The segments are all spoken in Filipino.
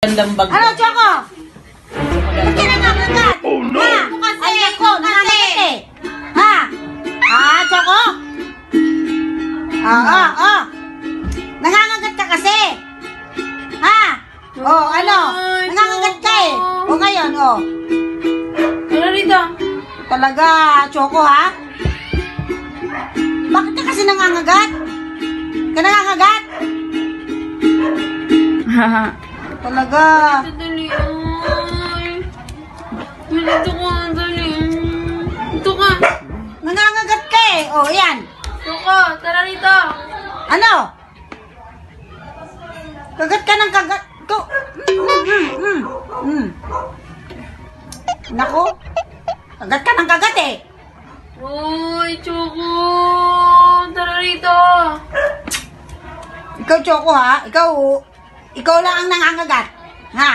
Gandang bag. Ano, Choco? Ba't ka nangangagat? Oh, no! Ha? Ay, ako, nangangagat eh. Ha? Ah, Choco? Nangangagat ka kasi. Ha? Oh, ano? Nangangagat ka eh. O ngayon, oh. Ano rito? Talaga, Choco, ha? Bakit ka kasi nangangagat? Ka nangangagat? Talaga. Dali, ay. Dito ka, dali. Dito ka. Nangangagat ka eh. Oh, yan. Choco, tara rito. Ano? Kagat ka ng kagat. Naku. Kagat ka ng kagat eh. Uy, Choco. Tara rito. Ikaw, Choco, ha? Ikaw lang ang nangangagat. Ha?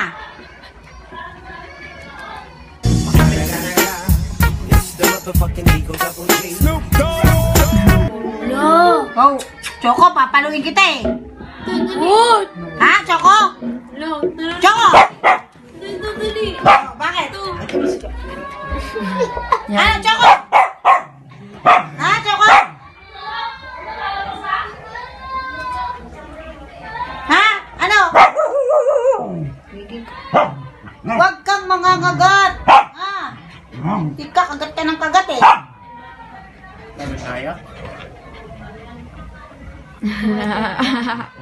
Lo. Oh, Choco, papaluin kita eh. What? Ha, Choco? Lo, tara. Choco! Dito, dali. Oh, bakit? Ito. Ano, Choco? Ha, Choco? Ha? Ano? Huwag kang mangangagat. Ha? Hindi ka kagat ka ng kagat eh. Ano tayo?